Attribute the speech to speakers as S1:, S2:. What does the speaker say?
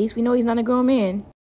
S1: least we know he's not a grown man.